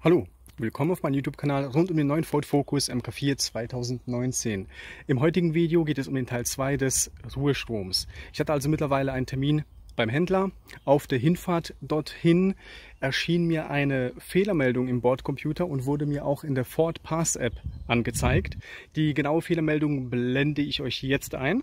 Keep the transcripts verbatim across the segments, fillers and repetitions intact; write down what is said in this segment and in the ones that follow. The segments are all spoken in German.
Hallo, willkommen auf meinem YouTube-Kanal rund um den neuen Ford Focus M K vier zweitausendneunzehn. Im heutigen Video geht es um den Teil zwei des Ruhestroms. Ich hatte also mittlerweile einen Termin beim Händler. Auf der Hinfahrt dorthin erschien mir eine Fehlermeldung im Bordcomputer und wurde mir auch in der Ford Pass App angezeigt. Die genaue Fehlermeldung blende ich euch jetzt ein.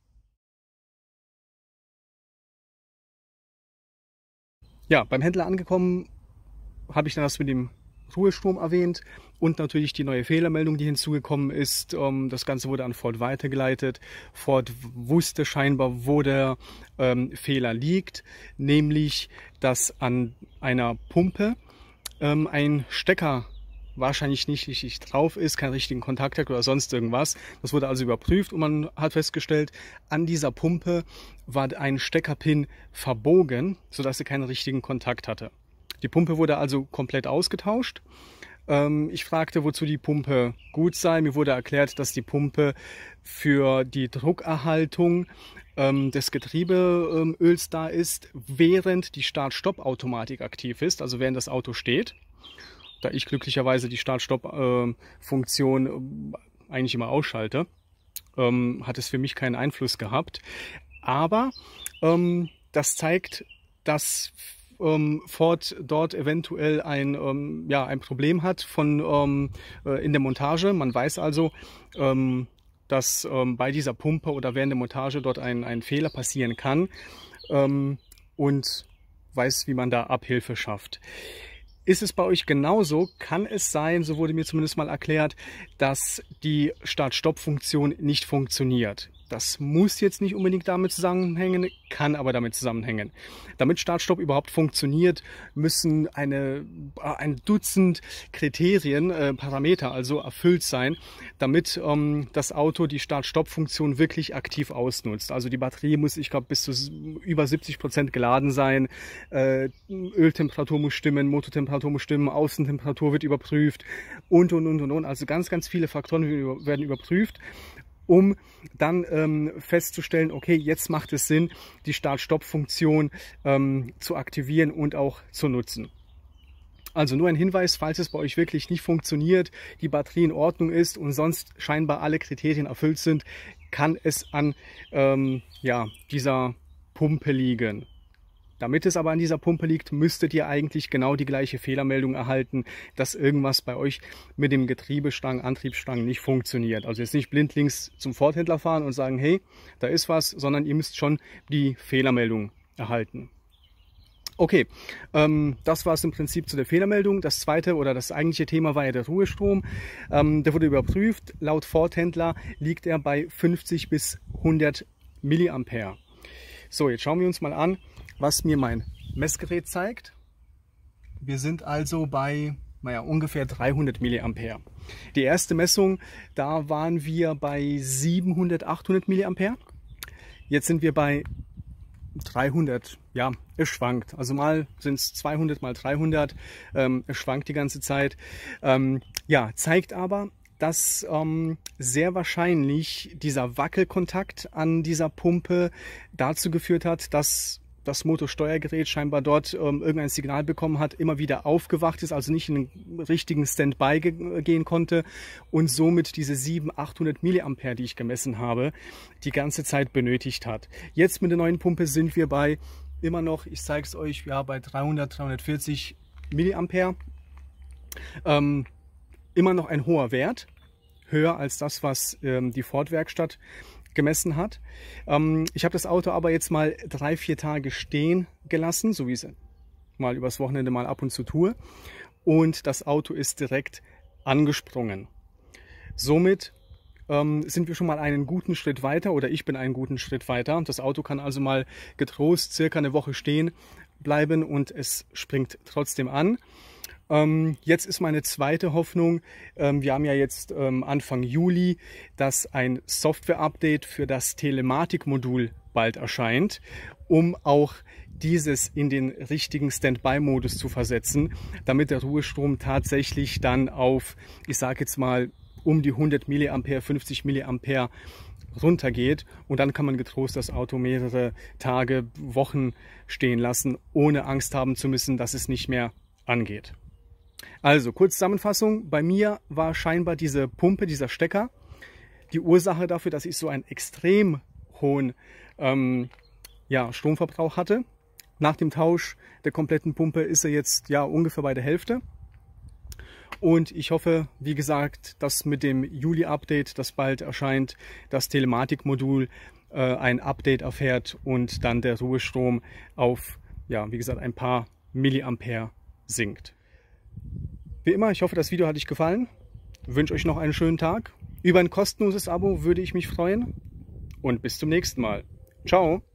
Ja, beim Händler angekommen habe ich dann das mit dem Ruhestrom erwähnt und natürlich die neue Fehlermeldung, die hinzugekommen ist. Das Ganze wurde an Ford weitergeleitet. Ford wusste scheinbar, wo der ähm, Fehler liegt, nämlich dass an einer Pumpe ähm, ein Stecker wahrscheinlich nicht richtig drauf ist, keinen richtigen Kontakt hat oder sonst irgendwas. Das wurde also überprüft und man hat festgestellt, an dieser Pumpe war ein Steckerpin verbogen, sodass sie keinen richtigen Kontakt hatte. Die Pumpe wurde also komplett ausgetauscht. Ähm, ich fragte, wozu die Pumpe gut sei. Mir wurde erklärt, dass die Pumpe für die Druckerhaltung ähm, des Getriebeöls da ist, während die Start-Stopp-Automatik aktiv ist, also während das Auto steht. Da ich glücklicherweise die Start-Stopp-Funktion äh, eigentlich immer ausschalte, ähm, hat es für mich keinen Einfluss gehabt. Aber ähm, das zeigt, dass Ford dort eventuell ein, ähm, ja, ein Problem hat von, ähm, äh, in der Montage. Man weiß also, ähm, dass ähm, bei dieser Pumpe oder während der Montage dort ein, ein Fehler passieren kann ähm, und weiß, wie man da Abhilfe schafft. Ist es bei euch genauso? Kann es sein, so wurde mir zumindest mal erklärt, dass die Start-Stopp-Funktion nicht funktioniert? Das muss jetzt nicht unbedingt damit zusammenhängen, kann aber damit zusammenhängen. Damit Start-Stopp überhaupt funktioniert, müssen eine, ein Dutzend Kriterien, äh, Parameter also erfüllt sein, damit ähm, das Auto die Start-Stopp-Funktion wirklich aktiv ausnutzt. Also die Batterie muss, ich glaube, bis zu über siebzig Prozent geladen sein, äh, Öltemperatur muss stimmen, Motortemperatur muss stimmen, Außentemperatur wird überprüft und, und, und, und, und. Also ganz, ganz viele Faktoren werden überprüft, um dann ähm, festzustellen, okay, jetzt macht es Sinn, die Start-Stopp-Funktion ähm, zu aktivieren und auch zu nutzen. Also nur ein Hinweis, falls es bei euch wirklich nicht funktioniert, die Batterie in Ordnung ist und sonst scheinbar alle Kriterien erfüllt sind, kann es an ähm, ja, dieser Pumpe liegen. Damit es aber an dieser Pumpe liegt, müsstet ihr eigentlich genau die gleiche Fehlermeldung erhalten, dass irgendwas bei euch mit dem Getriebestrang, Antriebsstrang nicht funktioniert. Also jetzt nicht blindlings zum Ford-Händler fahren und sagen, hey, da ist was, sondern ihr müsst schon die Fehlermeldung erhalten. Okay, ähm, das war es im Prinzip zu der Fehlermeldung. Das zweite oder das eigentliche Thema war ja der Ruhestrom. Ähm, der wurde überprüft. Laut Ford-Händler liegt er bei fünfzig bis hundert Milliampere. So, jetzt schauen wir uns mal an, was mir mein Messgerät zeigt. Wir sind also bei naja, ungefähr dreihundert Milliampere. Die erste Messung, da waren wir bei siebenhundert, achthundert Milliampere. Jetzt sind wir bei dreihundert. Ja, es schwankt. Also mal sind es zweihundert, mal dreihundert. Ähm, es schwankt die ganze Zeit. Ähm, ja, zeigt aber, dass ähm, sehr wahrscheinlich dieser Wackelkontakt an dieser Pumpe dazu geführt hat, dass das Motorsteuergerät scheinbar dort ähm, irgendein Signal bekommen hat, immer wieder aufgewacht ist, also nicht in den richtigen Standby ge gehen konnte und somit diese siebenhundert, achthundert Milliampere, die ich gemessen habe, die ganze Zeit benötigt hat. Jetzt mit der neuen Pumpe sind wir bei immer noch, ich zeige es euch, ja, bei dreihundert, dreihundertvierzig Milliampere. Ähm, immer noch ein hoher Wert, höher als das, was ähm, die Ford-Werkstatt gemessen hat. Ähm, ich habe das Auto aber jetzt mal drei, vier Tage stehen gelassen, so wie ich es mal übers Wochenende mal ab und zu tue. Und das Auto ist direkt angesprungen. Somit ähm, sind wir schon mal einen guten Schritt weiter oder ich bin einen guten Schritt weiter. Das Auto kann also mal getrost circa eine Woche stehen bleiben und es springt trotzdem an. Ähm, jetzt ist meine zweite Hoffnung, ähm, wir haben ja jetzt ähm, Anfang Juli, dass ein Software-Update für das Telematik-Modul bald erscheint, um auch dieses in den richtigen Standby-Modus zu versetzen, damit der Ruhestrom tatsächlich dann auf, ich sage jetzt mal, um die hundert Milliampere, fünfzig Milliampere runtergeht und dann kann man getrost das Auto mehrere Tage, Wochen stehen lassen, ohne Angst haben zu müssen, dass es nicht mehr angeht. Also, kurze Zusammenfassung. Bei mir war scheinbar diese Pumpe, dieser Stecker, die Ursache dafür, dass ich so einen extrem hohen ähm, ja, Stromverbrauch hatte. Nach dem Tausch der kompletten Pumpe ist er jetzt ja ungefähr bei der Hälfte. Und ich hoffe, wie gesagt, dass mit dem Juli-Update, das bald erscheint, das Telematikmodul äh, ein Update erfährt und dann der Ruhestrom auf, ja, wie gesagt, ein paar Milliampere sinkt. Wie immer, ich hoffe, das Video hat euch gefallen. Ich wünsche euch noch einen schönen Tag. Über ein kostenloses Abo würde ich mich freuen. Und bis zum nächsten Mal. Ciao!